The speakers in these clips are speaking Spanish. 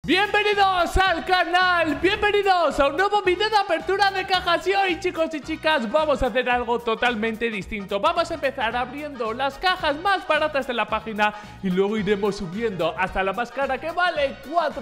Bienvenidos al canal, bienvenidos a un nuevo vídeo de apertura de cajas. Y hoy, chicos y chicas, vamos a hacer algo totalmente distinto. Vamos a empezar abriendo las cajas más baratas de la página y luego iremos subiendo hasta la más cara, que vale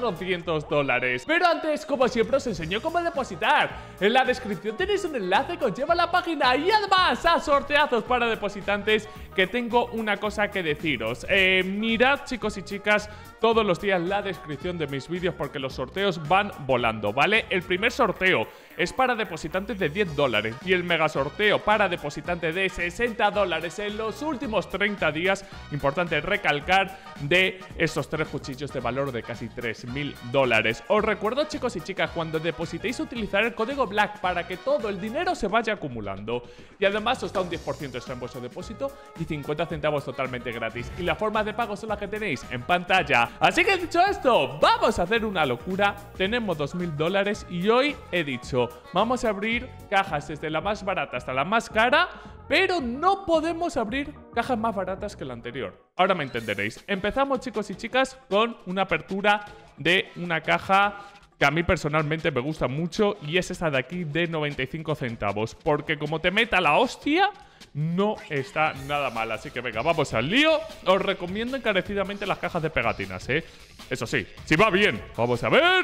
$400. Pero antes, como siempre, os enseño cómo depositar. En la descripción tenéis un enlace que os lleva a la página y además a sorteazos para depositantes, que tengo una cosa que deciros. Mirad, chicos y chicas, todos los días la descripción de mis vídeos, porque los sorteos van volando, ¿vale? El primer sorteo es para depositantes de $10 y el mega sorteo para depositantes de $60 en los últimos 30 días. Importante recalcar, de estos 3 cuchillos de valor de casi $3000. Os recuerdo, chicos y chicas, cuando depositéis, utilizar el código BLACK para que todo el dinero se vaya acumulando. Y además os da un 10% extra en vuestro depósito y 50 centavos totalmente gratis. Y las formas de pago son las que tenéis en pantalla. Así que, dicho esto, vamos a hacer una locura. Tenemos $2000 y hoy he dicho, vamos a abrir cajas desde la más barata hasta la más cara, pero no podemos abrir cajas más baratas que la anterior. Ahora me entenderéis. Empezamos, chicos y chicas, con una apertura de una caja que a mí personalmente me gusta mucho, y es esta de aquí de 95 centavos, porque como te meta la hostia, no está nada mal. Así que venga, vamos al lío. Os recomiendo encarecidamente las cajas de pegatinas, Eso sí, si va bien. Vamos a ver.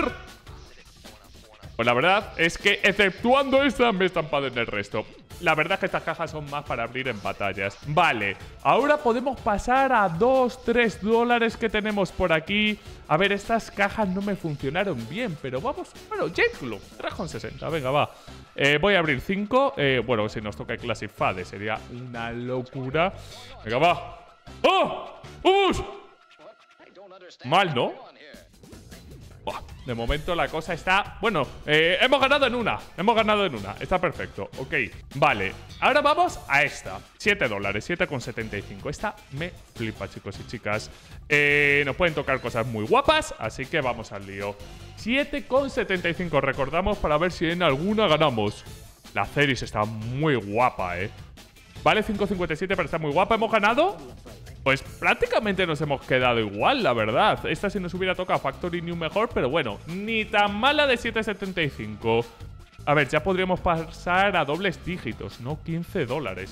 Pues la verdad es que, exceptuando esta, me he estampado en el resto. La verdad es que estas cajas son más para abrir en batallas. Vale, ahora podemos pasar a $2-3 que tenemos por aquí. A ver, estas cajas no me funcionaron bien, pero vamos. Bueno, Jetglow, 3,60, venga, va. Voy a abrir 5. Bueno, si nos toca el Classic Fade sería una locura. Venga, va. ¡Oh! ¡Vamos! Mal, ¿no? Buah, de momento la cosa está... Bueno, hemos ganado en una. Está perfecto. Ok, vale. Ahora vamos a esta. $7, 7,75. Esta me flipa, chicos y chicas. Nos pueden tocar cosas muy guapas, así que vamos al lío. 7,75 recordamos, para ver si en alguna ganamos. La Ceris está muy guapa, Vale, 5,57, pero está muy guapa. ¿Hemos ganado? Pues prácticamente nos hemos quedado igual, la verdad. Esta, si nos hubiera tocado Factory New, mejor, pero bueno, ni tan mala de 7,75. A ver, ya podríamos pasar a dobles dígitos, ¿no? $15,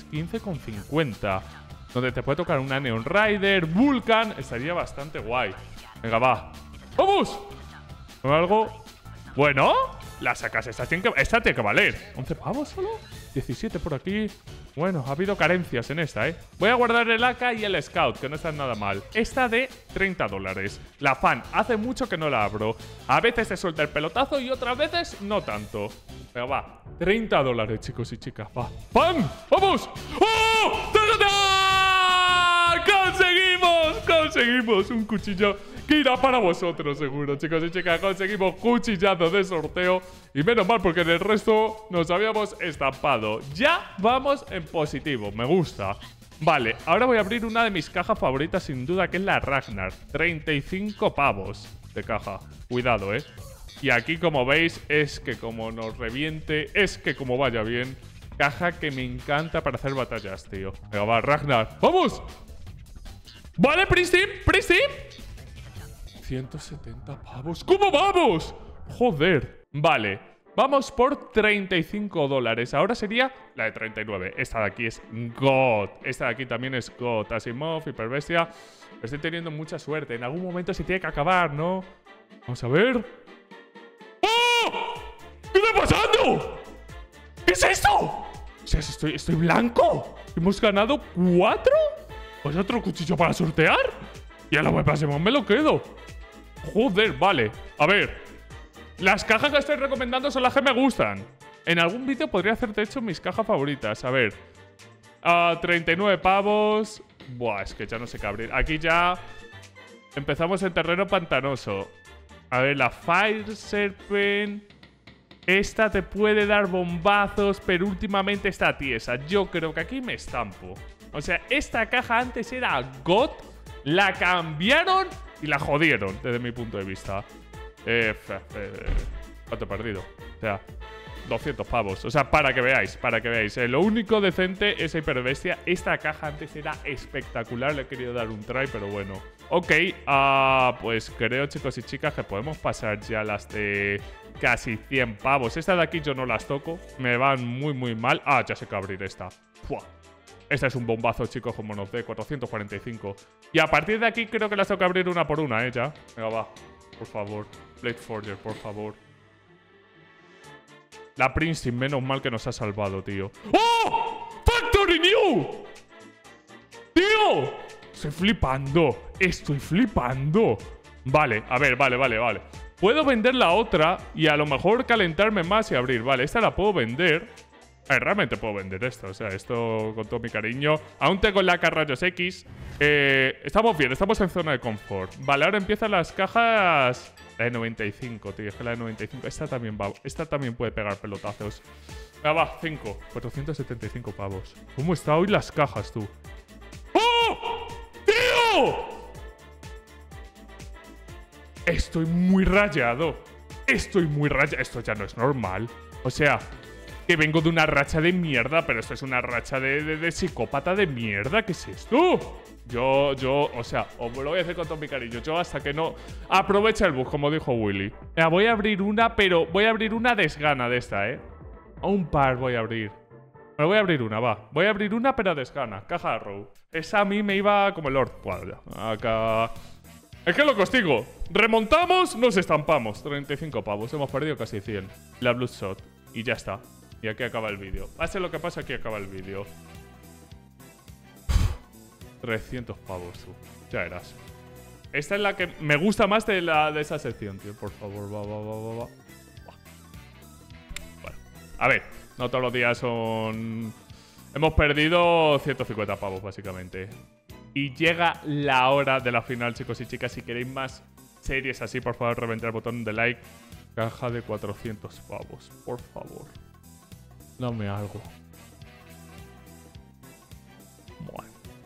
15,50. Donde te puede tocar una Neon Rider, Vulcan. Estaría bastante guay. Venga, va. ¡Vamos! ¿O algo? Bueno, la sacas. Esta tiene que valer. ¿11 pavos solo? 17 por aquí. Bueno, ha habido carencias en esta, Voy a guardar el AK y el Scout, que no están nada mal. Esta de $30. La Fan, hace mucho que no la abro. A veces te suelta el pelotazo y otras veces no tanto. Pero va, $30, chicos y chicas, va. ¡Fan! ¡Vamos! ¡Oh! ¡Tarata! ¡Conseguimos un cuchillo que irá para vosotros, seguro, chicos y chicas! Conseguimos cuchillazo de sorteo. Y menos mal, porque en el resto nos habíamos estampado. Ya vamos en positivo, me gusta. Vale, ahora voy a abrir una de mis cajas favoritas, sin duda, que es la Ragnar. 35 pavos de caja. Cuidado, Y aquí, como veis, es que como nos reviente, es que como vaya bien. Caja que me encanta para hacer batallas, tío. Venga, va, Ragnar. ¡Vamos! Vale, Pristim. 170 pavos. ¿Cómo vamos? Joder. Vale, vamos por $35. Ahora sería la de 39. Esta de aquí es God. Esta de aquí también es God. Asimov, Hiperbestia. Estoy teniendo mucha suerte. En algún momento se tiene que acabar, ¿no? Vamos a ver. ¡Oh! ¿Qué está pasando? ¿Qué es esto? O sea, estoy blanco. ¿Hemos ganado 4? ¿Pues otro cuchillo para sortear? Y a la web me lo quedo. Joder, vale. A ver, las cajas que estoy recomendando son las que me gustan. En algún vídeo podría hacer, de hecho, mis cajas favoritas. A ver, 39 pavos. Buah, es que ya no sé qué abrir. Aquí ya empezamos en terreno pantanoso. A ver, la Fire Serpent. Esta te puede dar bombazos, pero últimamente está tiesa. Yo creo que aquí me estampo. O sea, esta caja antes era God, la cambiaron y la jodieron, desde mi punto de vista. ¿Cuánto he perdido? O sea, 200 pavos. O sea, para que veáis. Lo único decente es Hiperbestia. Esta caja antes era espectacular. Le he querido dar un try, pero bueno. Ok, pues creo, chicos y chicas, que podemos pasar ya las de casi 100 pavos. Estas de aquí yo no las toco. Me van muy, muy mal. Ah, ya sé que abrir esta. ¡Fua! Esta es un bombazo, chicos, como nos dé 445. Y a partir de aquí creo que las tengo que abrir una por una, ya. Venga, va. Por favor. Blade Forger, por favor. La Princeton, menos mal que nos ha salvado, tío. ¡Oh! ¡Factory New! ¡Tío! Estoy flipando. Estoy flipando. Vale, a ver, vale. Puedo vender la otra y a lo mejor calentarme más y abrir. Vale, esta la puedo vender. Realmente puedo vender esto. O sea, esto con todo mi cariño. Aún tengo la K-Rayos X. Estamos bien, estamos en zona de confort. Vale, ahora empiezan las cajas. La de 95, tío. Es que la de 95. Esta también va. Esta también puede pegar pelotazos. Venga, va, 5. 475 pavos. ¿Cómo está hoy las cajas, tú? ¡Oh! ¡Tío! Estoy muy rayado. Estoy muy rayado. Esto ya no es normal. O sea, que vengo de una racha de mierda, pero esto es una racha de psicópata de mierda. ¿Qué es esto? Yo, o sea, os lo voy a hacer con todo mi cariño. Yo hasta que no aproveche el bug, como dijo Willy. Voy a abrir una, pero voy a abrir una desgana de esta, Un par voy a abrir. Pero voy a abrir una, va. Voy a abrir una, pero desgana. Caja Arrow. Esa a mí me iba como el Lord. Bueno, ya. Acá. Es que lo que os digo. Remontamos, nos estampamos. 35 pavos. Hemos perdido casi 100. La Bloodshot. Y ya está. Y aquí acaba el vídeo. Pase lo que pase, aquí acaba el vídeo. 300 pavos, tú. Ya verás. Esta es la que me gusta más de esa sección, tío. Por favor, va. Bueno, a ver. No todos los días son... Hemos perdido 150 pavos, básicamente. Y llega la hora de la final, chicos y chicas. Si queréis más series así, por favor, reventar el botón de like. Caja de 400 pavos, por favor. Dame algo. Bueno.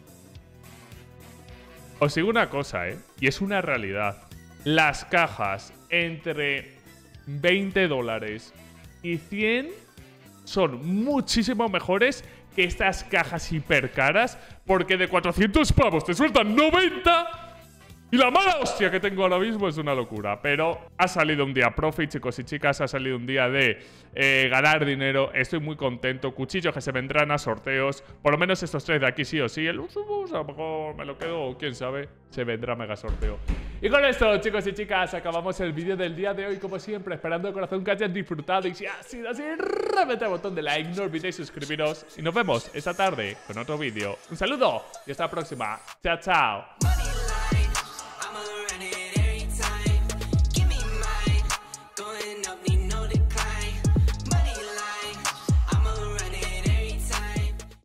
Os digo una cosa, y es una realidad. Las cajas entre 20 dólares y 100 son muchísimo mejores que estas cajas hiper caras, porque de 400 pavos te sueltan 90. Y la mala hostia que tengo ahora mismo es una locura. Pero ha salido un día profit, chicos y chicas. Ha salido un día de ganar dinero. Estoy muy contento. Cuchillos que se vendrán a sorteos. Por lo menos estos 3 de aquí sí o sí. El Usubus a lo mejor me lo quedo, o quién sabe. Se vendrá mega sorteo. Y con esto, chicos y chicas, acabamos el vídeo del día de hoy. Como siempre, esperando de corazón que hayan disfrutado. Y si ha sido así, reventad el botón de like. No olvidéis suscribiros. Y nos vemos esta tarde con otro vídeo. Un saludo y hasta la próxima. Chao, chao.